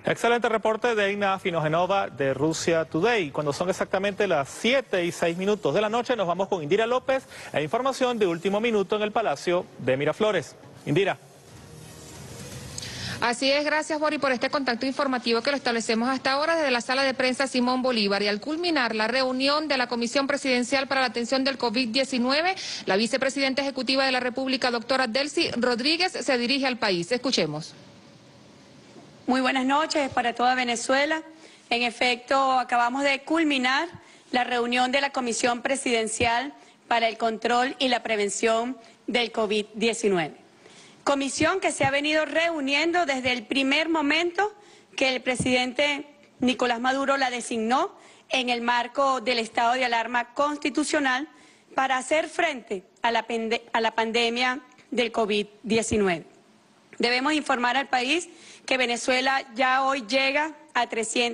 Excelente reporte de Inna Finogenova de Russia Today. Cuando son exactamente las 7:06 de la noche, nos vamos con Indira López e información de último minuto en el Palacio de Miraflores. Indira. Así es, gracias Bori por este contacto informativo que lo establecemos hasta ahora desde la sala de prensa Simón Bolívar. Y al culminar la reunión de la Comisión Presidencial para la Atención del COVID-19, la vicepresidenta ejecutiva de la República, doctora Delcy Rodríguez, se dirige al país. Escuchemos. Muy buenas noches para toda Venezuela. En efecto, acabamos de culminar la reunión de la Comisión Presidencial para el Control y la Prevención del COVID-19. Comisión que se ha venido reuniendo desde el primer momento que el presidente Nicolás Maduro la designó en el marco del estado de alarma constitucional para hacer frente a la pandemia del COVID-19. Debemos informar al país que Venezuela ya hoy llega a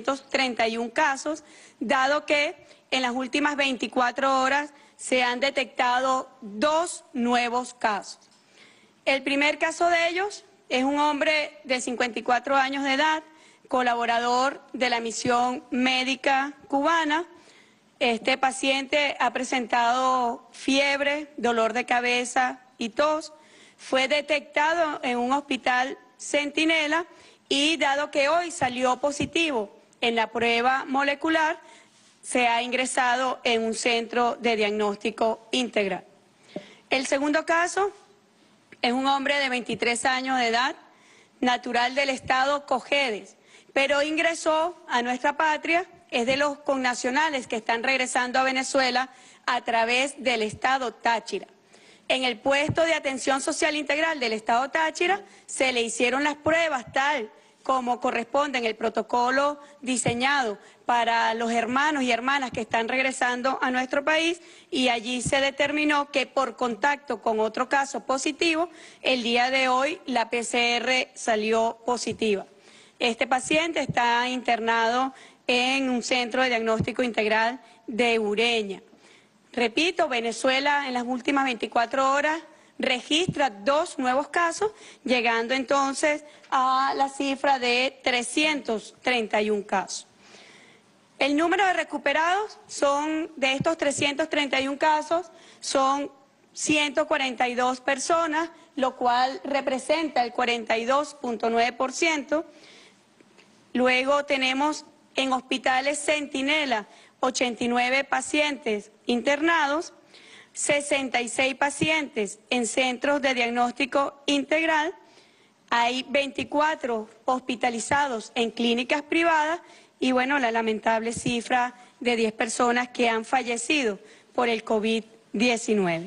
331 casos, dado que en las últimas 24 horas se han detectado 2 nuevos casos. El primer caso de ellos es un hombre de 54 años de edad, colaborador de la misión médica cubana. Este paciente ha presentado fiebre, dolor de cabeza y tos. Fue detectado en un hospital Centinela y dado que hoy salió positivo en la prueba molecular, se ha ingresado en un centro de diagnóstico integral. El segundo caso es un hombre de 23 años de edad, natural del estado Cojedes, pero ingresó a nuestra patria, es de los connacionales que están regresando a Venezuela a través del estado Táchira. En el puesto de atención social integral del estado Táchira se le hicieron las pruebas tal como corresponde en el protocolo diseñado para los hermanos y hermanas que están regresando a nuestro país y allí se determinó que por contacto con otro caso positivo, el día de hoy la PCR salió positiva. Este paciente está internado en un centro de diagnóstico integral de Ureña. Repito, Venezuela en las últimas 24 horas registra 2 nuevos casos, llegando entonces a la cifra de 331 casos. El número de recuperados de estos 331 casos, son 142 personas, lo cual representa el 42.9%. Luego tenemos en hospitales Centinela 89 pacientes internados, 66 pacientes en centros de diagnóstico integral, hay 24 hospitalizados en clínicas privadas y bueno, la lamentable cifra de 10 personas que han fallecido por el COVID-19.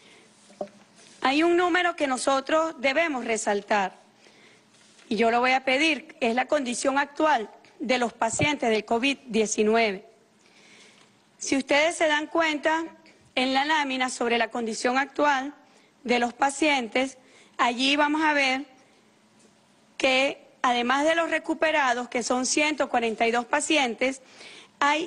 Hay un número que nosotros debemos resaltar y yo lo voy a pedir, es la condición actual de los pacientes del COVID-19. Si ustedes se dan cuenta, en la lámina sobre la condición actual de los pacientes, allí vamos a ver que además de los recuperados, que son 142 pacientes, hay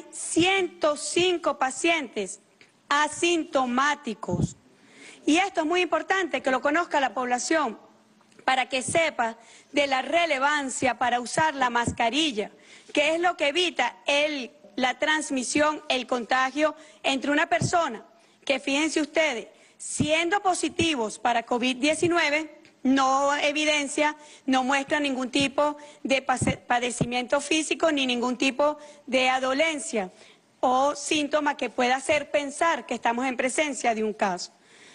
105 pacientes asintomáticos. Y esto es muy importante que lo conozca la población, para que sepa de la relevancia para usar la mascarilla, que es lo que evita la transmisión, el contagio entre una persona que, fíjense ustedes, siendo positivos para COVID-19, no evidencia, no muestra ningún tipo de padecimiento físico ni ningún tipo de dolencia o síntoma que pueda hacer pensar que estamos en presencia de un caso.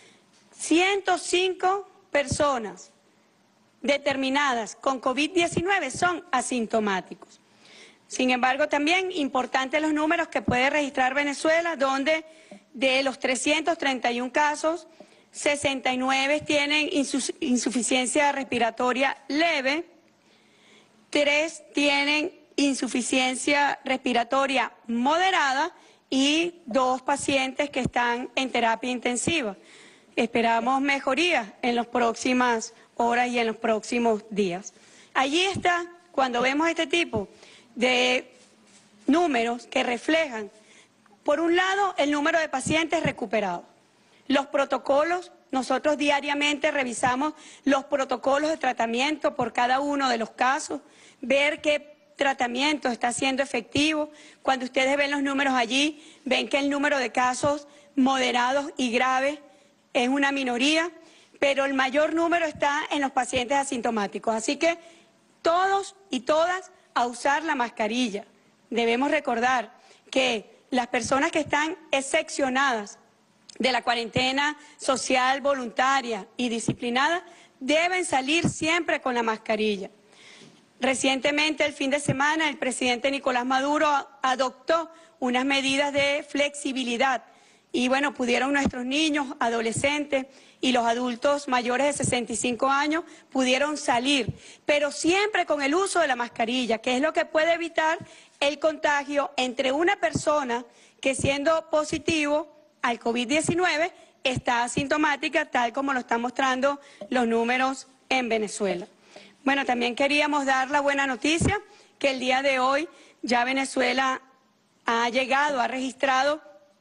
105 personas determinadas con COVID-19 son asintomáticos. Sin embargo, también importantes los números que puede registrar Venezuela, donde de los 331 casos, 69 tienen insuficiencia respiratoria leve, 3 tienen insuficiencia respiratoria moderada y 2 pacientes que están en terapia intensiva. Esperamos mejorías en las próximas horas y en los próximos días. Allí está, cuando vemos este tipo de números que reflejan, por un lado, el número de pacientes recuperados. Los protocolos, nosotros diariamente revisamos los protocolos de tratamiento por cada uno de los casos, ver qué tratamiento está siendo efectivo. Cuando ustedes ven los números allí, ven que el número de casos moderados y graves es una minoría, pero el mayor número está en los pacientes asintomáticos. Así que todos y todas a usar la mascarilla. Debemos recordar que las personas que están excepcionadas de la cuarentena social voluntaria y disciplinada deben salir siempre con la mascarilla. Recientemente, el fin de semana, el presidente Nicolás Maduro adoptó unas medidas de flexibilidad y bueno, pudieron nuestros niños, adolescentes y los adultos mayores de 65 años pudieron salir, pero siempre con el uso de la mascarilla, que es lo que puede evitar el contagio entre una persona que siendo positivo al COVID-19 está asintomática, tal como lo están mostrando los números en Venezuela. Bueno, también queríamos dar la buena noticia que el día de hoy ya Venezuela ha registrado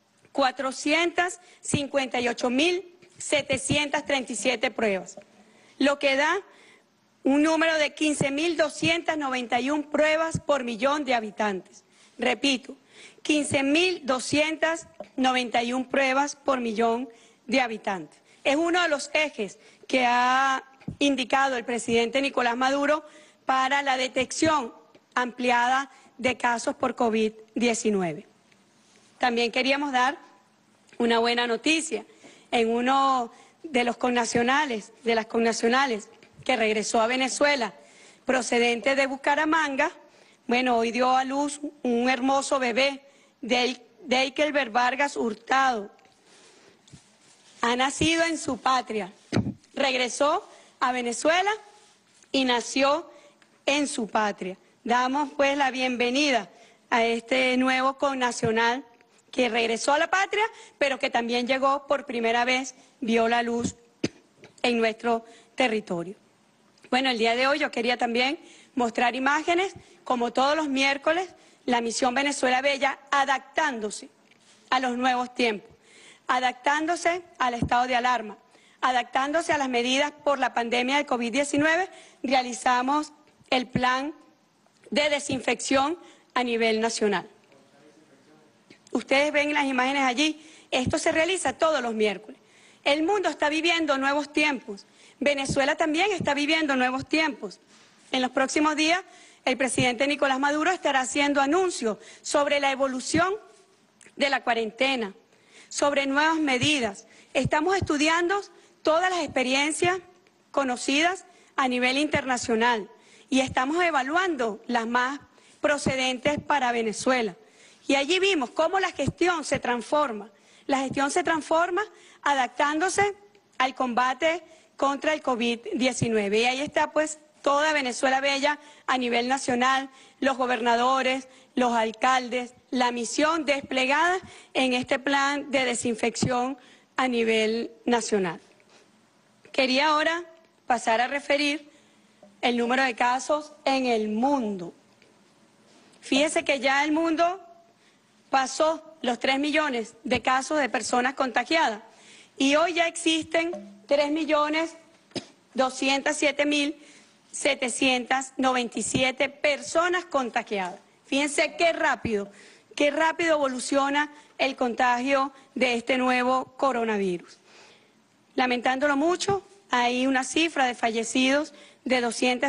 458.737 pruebas, lo que da un número de 15.291 pruebas por millón de habitantes. Repito, 15.291 pruebas por millón de habitantes. Es uno de los ejes que ha indicado el presidente Nicolás Maduro para la detección ampliada de casos por COVID-19. También queríamos dar una buena noticia en uno de los connacionales, de las connacionales que regresó a Venezuela procedente de Bucaramanga. Bueno, hoy dio a luz un hermoso bebé, Deikelber Vargas Hurtado. Ha nacido en su patria, regresó a Venezuela y nació en su patria. Damos pues la bienvenida a este nuevo connacional que regresó a la patria, pero que también llegó por primera vez, vio la luz en nuestro territorio. Bueno, el día de hoy yo quería también mostrar imágenes, como todos los miércoles, la misión Venezuela Bella adaptándose a los nuevos tiempos, adaptándose al estado de alarma, adaptándose a las medidas por la pandemia del COVID-19, realizamos el plan de desinfección a nivel nacional. Ustedes ven las imágenes allí, esto se realiza todos los miércoles. El mundo está viviendo nuevos tiempos, Venezuela también está viviendo nuevos tiempos. En los próximos días, el presidente Nicolás Maduro estará haciendo anuncios sobre la evolución de la cuarentena, sobre nuevas medidas. Estamos estudiando todas las experiencias conocidas a nivel internacional y estamos evaluando las más procedentes para Venezuela. Y allí vimos cómo la gestión se transforma. La gestión se transforma adaptándose al combate contra el COVID-19. Y ahí está pues toda Venezuela Bella a nivel nacional, los gobernadores, los alcaldes, la misión desplegada en este plan de desinfección a nivel nacional. Quería ahora pasar a referir el número de casos en el mundo. Fíjese que ya el mundo pasó los 3 millones de casos de personas contagiadas y hoy ya existen 3.207.797 personas contagiadas. Fíjense qué rápido evoluciona el contagio de este nuevo coronavirus. Lamentándolo mucho, hay una cifra de fallecidos de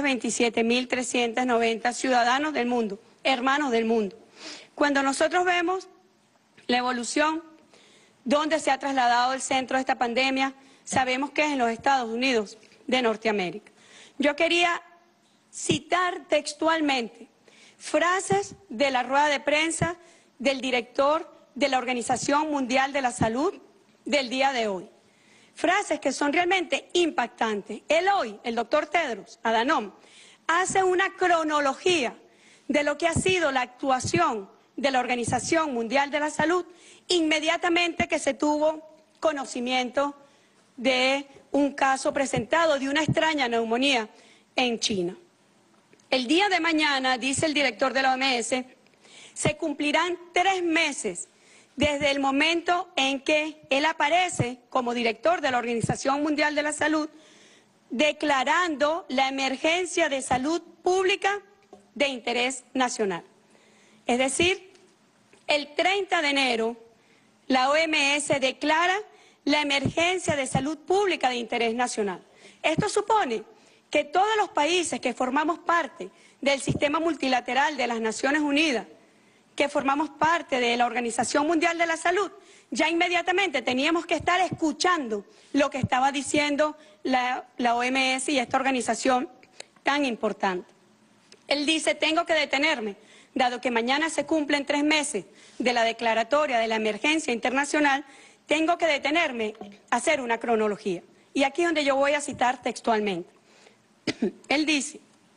227.390 ciudadanos del mundo, hermanos del mundo. Cuando nosotros vemos la evolución, dónde se ha trasladado el centro de esta pandemia, sabemos que es en los Estados Unidos de Norteamérica. Yo quería citar textualmente frases de la rueda de prensa del director de la Organización Mundial de la Salud del día de hoy. Frases que son realmente impactantes. Él hoy, el doctor Tedros Adhanom, hace una cronología de lo que ha sido la actuación de la Organización Mundial de la Salud inmediatamente que se tuvo conocimiento de un caso presentado de una extraña neumonía en China. El día de mañana, dice el director de la OMS, se cumplirán 3 meses desde el momento en que él aparece como director de la Organización Mundial de la Salud, declarando la emergencia de salud pública de interés nacional. Es decir, el 30 de enero, la OMS declara la emergencia de salud pública de interés nacional. Esto supone que todos los países que formamos parte del sistema multilateral de las Naciones Unidas, que formamos parte de la Organización Mundial de la Salud, ya inmediatamente teníamos que estar escuchando lo que estaba diciendo la OMS y esta organización tan importante. Él dice, tengo que detenerme, dado que mañana se cumplen 3 meses de la declaratoria de la emergencia internacional, tengo que detenerme a hacer una cronología. Y aquí es donde yo voy a citar textualmente. Él dice,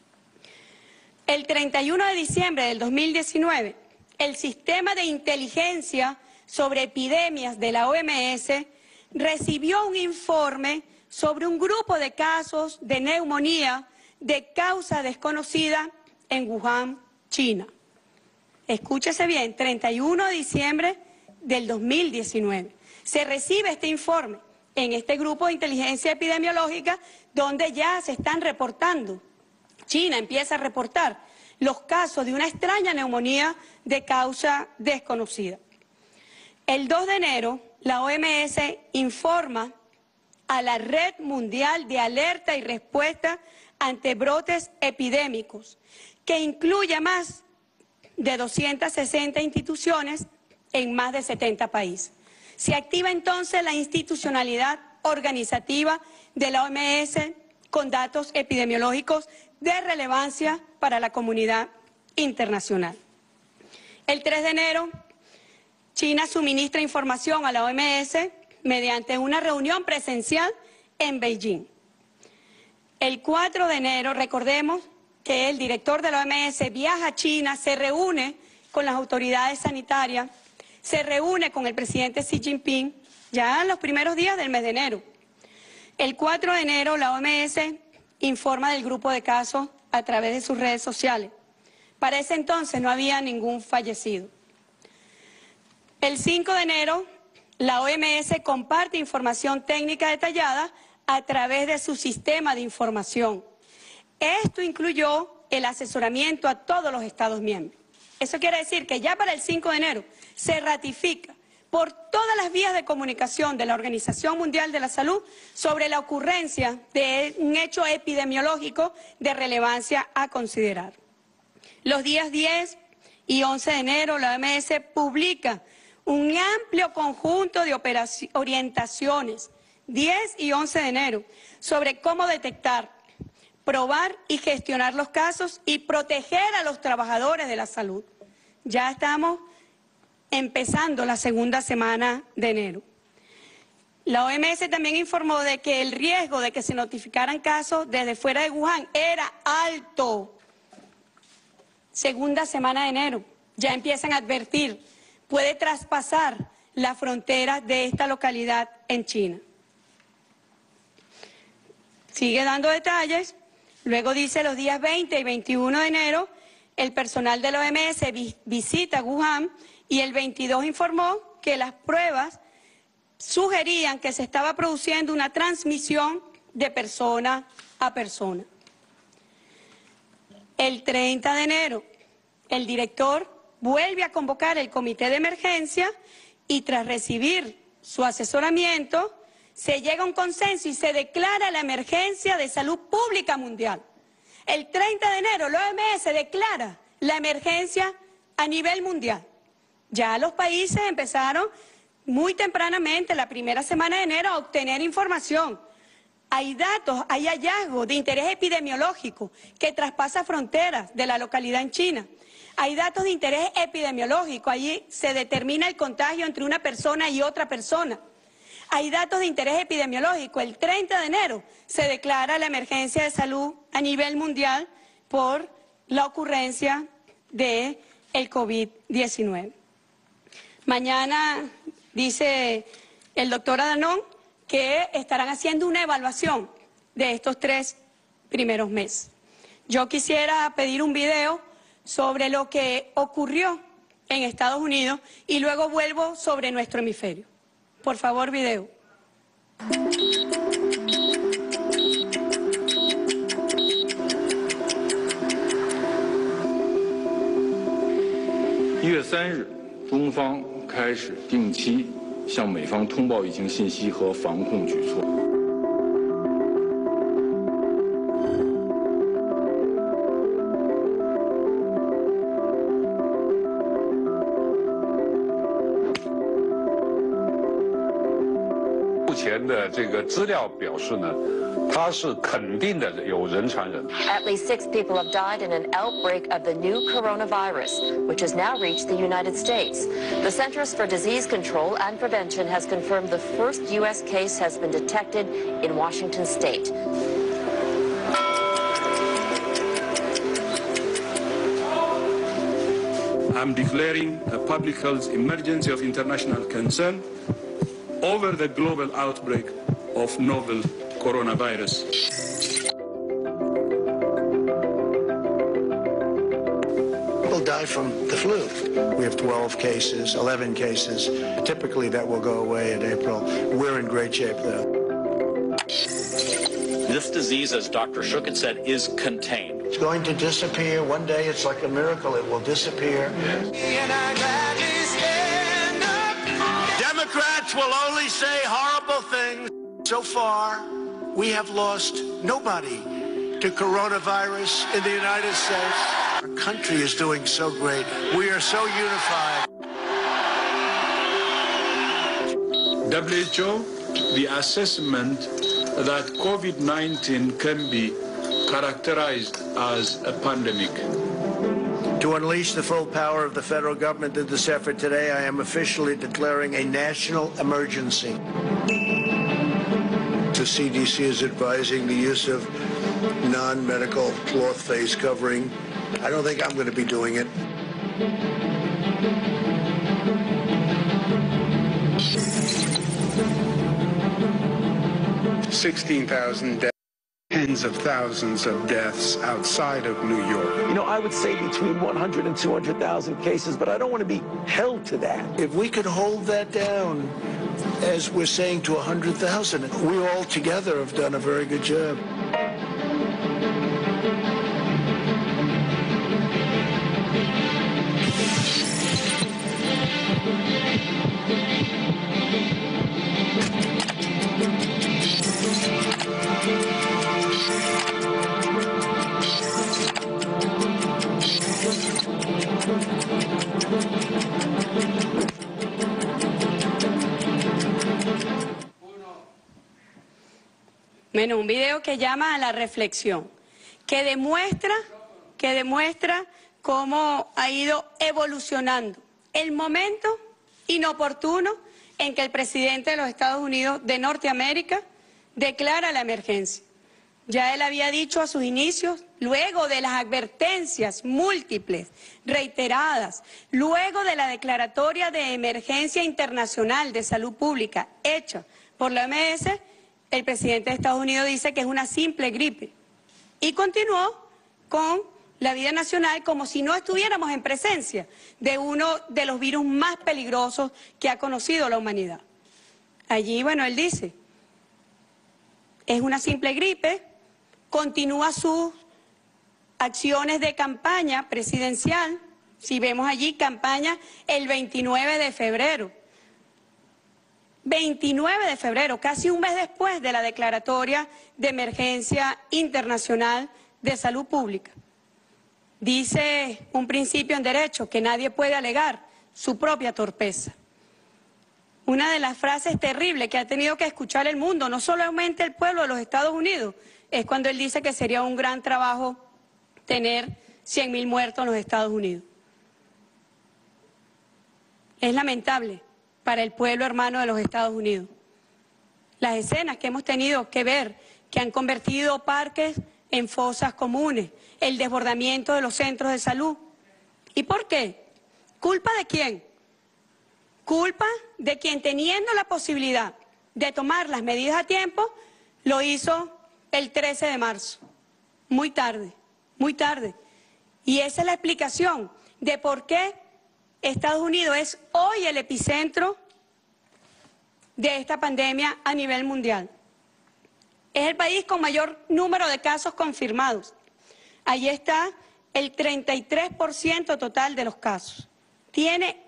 el 31 de diciembre del 2019, el sistema de inteligencia sobre epidemias de la OMS recibió un informe sobre un grupo de casos de neumonía de causa desconocida en Wuhan, China. Escúchese bien, 31 de diciembre del 2019. Se recibe este informe en este grupo de inteligencia epidemiológica donde ya se están reportando. China empieza a reportar los casos de una extraña neumonía de causa desconocida. El 2 de enero, la OMS informa a la Red Mundial de Alerta y Respuesta ante Brotes Epidémicos, que incluye más de 260 instituciones en más de 70 países. Se activa entonces la institucionalidad organizativa de la OMS con datos epidemiológicos de relevancia para la comunidad internacional. El 3 de enero, China suministra información a la OMS mediante una reunión presencial en Beijing. El 4 de enero, recordemos que el director de la OMS viaja a China, se reúne con las autoridades sanitarias, se reúne con el presidente Xi Jinping ya en los primeros días del mes de enero. El 4 de enero, la OMS informa del grupo de casos a través de sus redes sociales. Para ese entonces no había ningún fallecido. El 5 de enero, la OMS comparte información técnica detallada a través de su sistema de información. Esto incluyó el asesoramiento a todos los Estados miembros. Eso quiere decir que ya para el 5 de enero se ratifica por todas las vías de comunicación de la Organización Mundial de la Salud sobre la ocurrencia de un hecho epidemiológico de relevancia a considerar. Los días 10 y 11 de enero, la OMS publica un amplio conjunto de orientaciones, 10 y 11 de enero, sobre cómo detectar, probar y gestionar los casos y proteger a los trabajadores de la salud. Ya estamos empezando la segunda semana de enero. La OMS también informó de que el riesgo de que se notificaran casos desde fuera de Wuhan era alto. Segunda semana de enero, ya empiezan a advertir, puede traspasar la frontera de esta localidad en China. Sigue dando detalles, luego dice los días 20 y 21 de enero, el personal de la OMS visita Wuhan y el 22 informó que las pruebas sugerían que se estaba produciendo una transmisión de persona a persona. El 30 de enero, el director vuelve a convocar el comité de emergencia y tras recibir su asesoramiento, se llega a un consenso y se declara la emergencia de salud pública mundial. El 30 de enero, la OMS declara la emergencia a nivel mundial. Ya los países empezaron muy tempranamente, la primera semana de enero, a obtener información. Hay datos, hay hallazgos de interés epidemiológico que traspasa fronteras de la localidad en China. Hay datos de interés epidemiológico, allí se determina el contagio entre una persona y otra persona. Hay datos de interés epidemiológico. El 30 de enero se declara la emergencia de salud a nivel mundial por la ocurrencia del COVID-19. Mañana, dice el doctor Adanón, que estarán haciendo una evaluación de estos 3 primeros meses. Yo quisiera pedir un video sobre lo que ocurrió en Estados Unidos y luego vuelvo sobre nuestro hemisferio. Por favor, video. 1月3日，中方开始定期向美方通报疫情信息和防控举措。 目前的这个资料表示呢，它是肯定的有人传人。 At least 6 people have died in an outbreak of the new coronavirus, which has now reached the United States. The Centers for Disease Control and Prevention has confirmed the first U.S. case has been detected in Washington state. I'm declaring a public health emergency of international concern over the global outbreak of novel coronavirus. People die from the flu. We have 12 cases, 11 cases. Typically that will go away in April. We're in great shape though. This disease, as Dr. Shukin said, is contained. It's going to disappear. One day it's like a miracle. It will disappear. Democrats will only say horrible things. So far, we have lost nobody to coronavirus in the United States. Our country is doing so great. We are so unified. WHO, the assessment that COVID-19 can be characterized as a pandemic. To unleash the full power of the federal government in this effort today, I am officially declaring a national emergency. The CDC is advising the use of non-medical cloth face covering. I don't think I'm going to be doing it. $16,000 deaths, tens of thousands of deaths outside of New York. You know, I would say between 100 and 200,000 cases, but I don't want to be held to that. If we could hold that down, as we're saying, to 100,000, we all together have done a very good job. Bueno, un video que llama a la reflexión, que demuestra cómo ha ido evolucionando el momento inoportuno en que el presidente de los Estados Unidos de Norteamérica declara la emergencia. Ya él había dicho a sus inicios, luego de las advertencias múltiples, reiteradas, luego de la declaratoria de emergencia internacional de salud pública hecha por la OMS, el presidente de Estados Unidos dice que es una simple gripe. Y continuó con la vida nacional como si no estuviéramos en presencia de uno de los virus más peligrosos que ha conocido la humanidad. Allí, bueno, él dice, es una simple gripe, continúa sus acciones de campaña presidencial. Si vemos allí campaña el 29 de febrero. 29 de febrero, casi un mes después de la declaratoria de emergencia internacional de salud pública. Dice un principio en derecho que nadie puede alegar su propia torpeza. Una de las frases terribles que ha tenido que escuchar el mundo, no solamente el pueblo de los Estados Unidos, es cuando él dice que sería un gran trabajo tener 100.000 muertos en los Estados Unidos. Es lamentable para el pueblo hermano de los Estados Unidos. Las escenas que hemos tenido que ver, que han convertido parques en fosas comunes, el desbordamiento de los centros de salud. ¿Y por qué? ¿Culpa de quién? Culpa de quien, teniendo la posibilidad de tomar las medidas a tiempo, lo hizo el 13 de marzo. Muy tarde, muy tarde. Y esa es la explicación de por qué Estados Unidos es hoy el epicentro de esta pandemia a nivel mundial. Es el país con mayor número de casos confirmados. Allí está el 33% total de los casos. tiene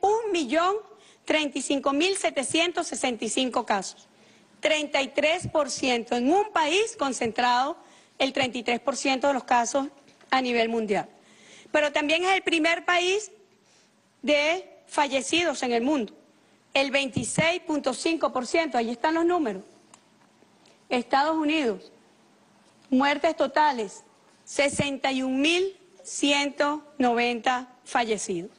1.035.765 casos. 33% en un país concentrado, el 33% de los casos a nivel mundial. Pero también es el primer país de fallecidos en el mundo. El 26.5%, ahí están los números. Estados Unidos, muertes totales, 61.190 fallecidos.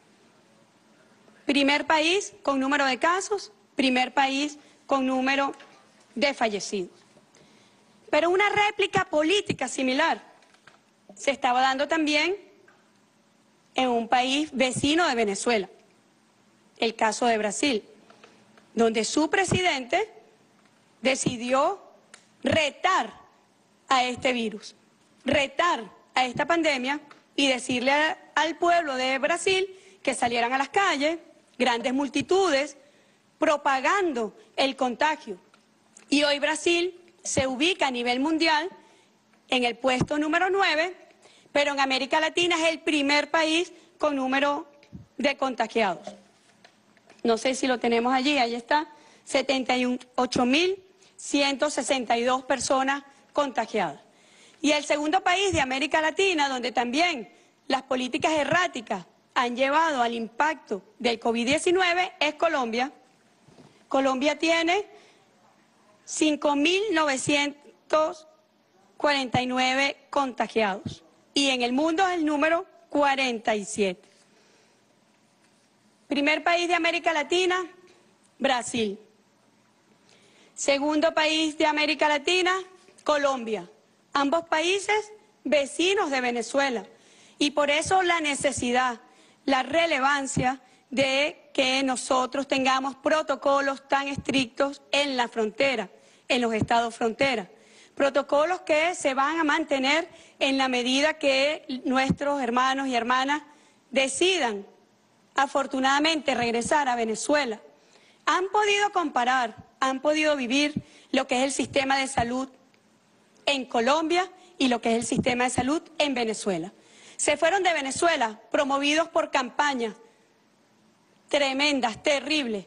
Primer país con número de casos, primer país con número de fallecidos. Pero una réplica política similar se estaba dando también en un país vecino de Venezuela, el caso de Brasil, donde su presidente decidió retar a este virus, retar a esta pandemia y decirle al pueblo de Brasil que salieran a las calles, grandes multitudes, propagando el contagio. Y hoy Brasil se ubica a nivel mundial en el puesto número 9, pero en América Latina es el primer país con número de contagiados. No sé si lo tenemos allí, ahí está, 78.162 personas contagiadas. Y el segundo país de América Latina, donde también las políticas erráticas han llevado al impacto del COVID-19, es Colombia. Colombia tiene 5.949 contagiados y en el mundo es el número 47. Primer país de América Latina, Brasil. Segundo país de América Latina, Colombia. Ambos países vecinos de Venezuela. Y por eso la necesidad, la relevancia de que nosotros tengamos protocolos tan estrictos en la frontera, en los estados frontera. Protocolos que se van a mantener en la medida que nuestros hermanos y hermanas decidan, afortunadamente, regresar a Venezuela. Han podido comparar, han podido vivir lo que es el sistema de salud en Colombia y lo que es el sistema de salud en Venezuela. Se fueron de Venezuela promovidos por campañas tremendas, terribles,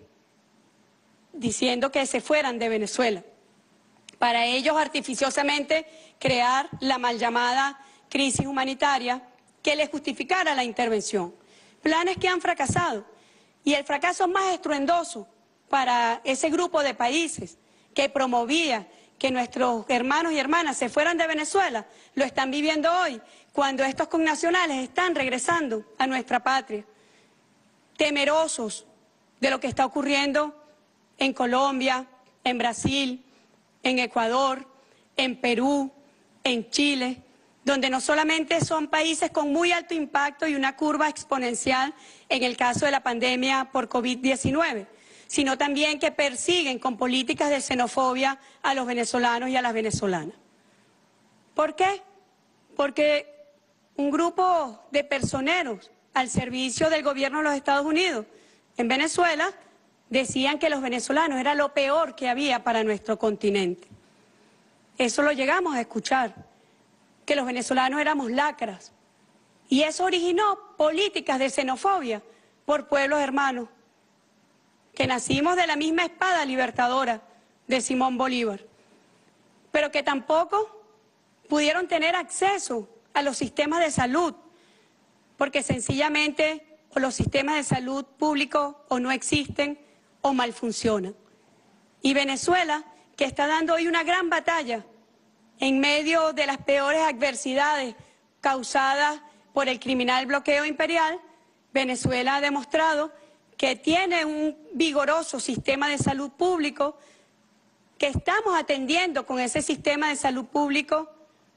diciendo que se fueran de Venezuela. Para ellos artificiosamente crear la mal llamada crisis humanitaria que les justificara la intervención. Planes que han fracasado. Y el fracaso más estruendoso para ese grupo de países que promovía que nuestros hermanos y hermanas se fueran de Venezuela, lo están viviendo hoy, cuando estos connacionales están regresando a nuestra patria, temerosos de lo que está ocurriendo en Colombia, en Brasil, en Ecuador, en Perú, en Chile, donde no solamente son países con muy alto impacto y una curva exponencial en el caso de la pandemia por COVID-19, sino también que persiguen con políticas de xenofobia a los venezolanos y a las venezolanas. ¿Por qué? Porque un grupo de personeros al servicio del gobierno de los Estados Unidos en Venezuela decían que los venezolanos era lo peor que había para nuestro continente. Eso lo llegamos a escuchar, que los venezolanos éramos lacras. Y eso originó políticas de xenofobia por pueblos hermanos, que nacimos de la misma espada libertadora de Simón Bolívar, pero que tampoco pudieron tener acceso a los sistemas de salud, porque sencillamente o los sistemas de salud públicos o no existen o mal funcionan. Y Venezuela, que está dando hoy una gran batalla en medio de las peores adversidades causadas por el criminal bloqueo imperial, Venezuela ha demostrado que tiene un vigoroso sistema de salud público, que estamos atendiendo con ese sistema de salud público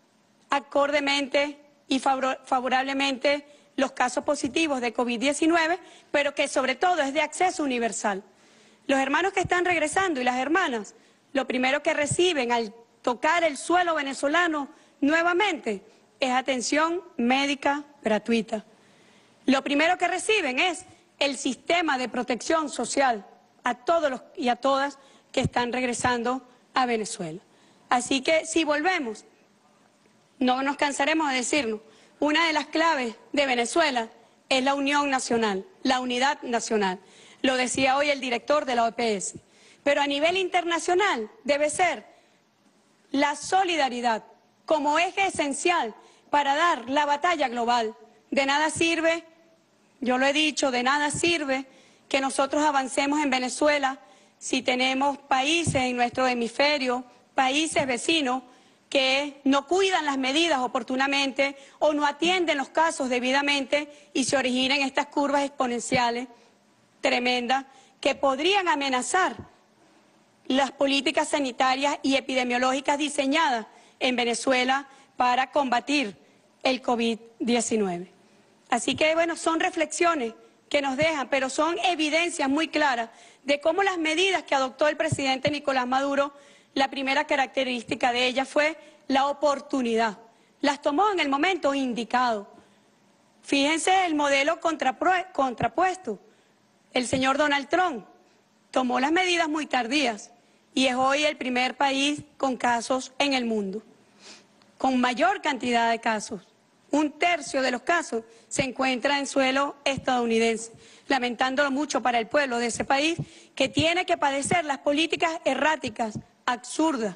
acordemente y favorablemente los casos positivos de COVID-19, pero que sobre todo es de acceso universal. Los hermanos que están regresando y las hermanas, lo primero que reciben al tocar el suelo venezolano nuevamente es atención médica gratuita. Lo primero que reciben es el sistema de protección social a todos y a todas que están regresando a Venezuela. Así que si volvemos, no nos cansaremos de decirlo, una de las claves de Venezuela es la unión nacional, la unidad nacional. Lo decía hoy el director de la OPS. Pero a nivel internacional debe ser la solidaridad como eje esencial para dar la batalla global. De nada sirve, yo lo he dicho, de nada sirve que nosotros avancemos en Venezuela si tenemos países en nuestro hemisferio, países vecinos, que no cuidan las medidas oportunamente o no atienden los casos debidamente y se originan estas curvas exponenciales tremendas que podrían amenazar las políticas sanitarias y epidemiológicas diseñadas en Venezuela para combatir el COVID-19. Así que, bueno, son reflexiones que nos dejan, pero son evidencias muy claras de cómo las medidas que adoptó el presidente Nicolás Maduro, la primera característica de ellas fue la oportunidad. Las tomó en el momento indicado. Fíjense el modelo contrapuesto. El señor Donald Trump tomó las medidas muy tardías y es hoy el primer país con casos en el mundo, con mayor cantidad de casos. 1/3 de los casos se encuentra en suelo estadounidense, lamentándolo mucho para el pueblo de ese país que tiene que padecer las políticas erráticas, absurdas.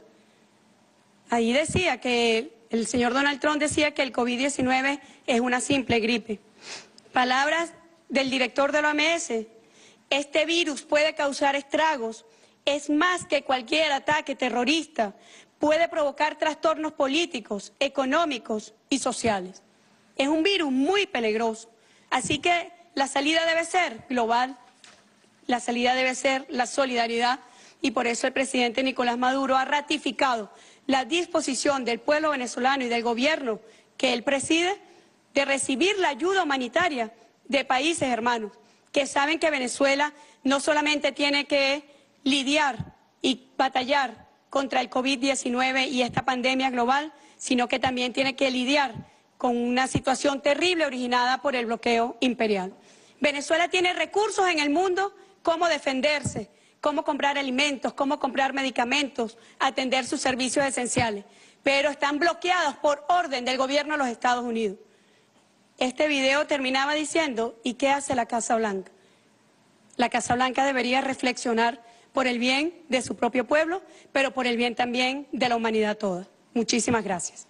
Ahí decía que el señor Donald Trump decía que el COVID-19 es una simple gripe. Palabras del director de la OMS, este virus puede causar estragos, es más que cualquier ataque terrorista, puede provocar trastornos políticos, económicos y sociales. Es un virus muy peligroso, así que la salida debe ser global, la salida debe ser la solidaridad y por eso el presidente Nicolás Maduro ha ratificado la disposición del pueblo venezolano y del gobierno que él preside de recibir la ayuda humanitaria de países hermanos, que saben que Venezuela no solamente tiene que lidiar y batallar contra el COVID-19 y esta pandemia global, sino que también tiene que lidiar con una situación terrible originada por el bloqueo imperial. Venezuela tiene recursos en el mundo, cómo defenderse, cómo comprar alimentos, cómo comprar medicamentos, atender sus servicios esenciales, pero están bloqueados por orden del gobierno de los Estados Unidos. Este video terminaba diciendo, ¿y qué hace la Casa Blanca? La Casa Blanca debería reflexionar por el bien de su propio pueblo, pero por el bien también de la humanidad toda. Muchísimas gracias.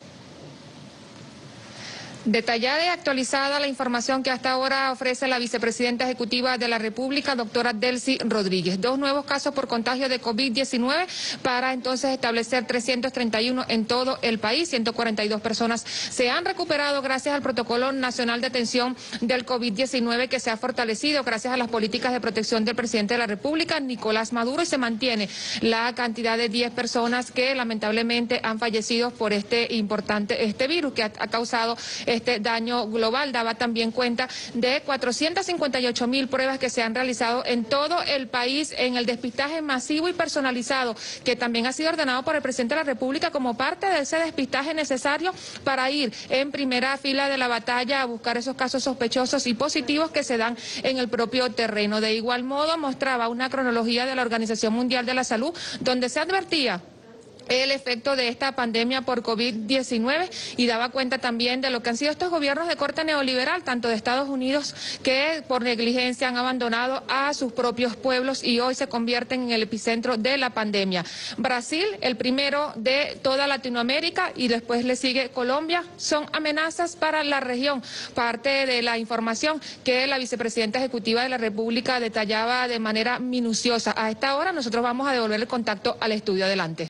Detallada y actualizada la información que hasta ahora ofrece la vicepresidenta ejecutiva de la República, doctora Delcy Rodríguez. 2 nuevos casos por contagio de COVID-19 para entonces establecer 331 en todo el país. 142 personas se han recuperado gracias al Protocolo Nacional de Atención del COVID-19 que se ha fortalecido gracias a las políticas de protección del presidente de la República, Nicolás Maduro, y se mantiene la cantidad de 10 personas que lamentablemente han fallecido por este virus que ha causado este daño global. Daba también cuenta de 458.000 pruebas que se han realizado en todo el país en el despistaje masivo y personalizado, que también ha sido ordenado por el presidente de la República como parte de ese despistaje necesario para ir en primera fila de la batalla a buscar esos casos sospechosos y positivos que se dan en el propio terreno. De igual modo, mostraba una cronología de la Organización Mundial de la Salud donde se advertía el efecto de esta pandemia por COVID-19 y daba cuenta también de lo que han sido estos gobiernos de corte neoliberal, tanto de Estados Unidos, que por negligencia han abandonado a sus propios pueblos y hoy se convierten en el epicentro de la pandemia. Brasil, el primero de toda Latinoamérica, y después le sigue Colombia, son amenazas para la región. Parte de la información que la vicepresidenta ejecutiva de la República detallaba de manera minuciosa. A esta hora nosotros vamos a devolver el contacto al estudio. Adelante.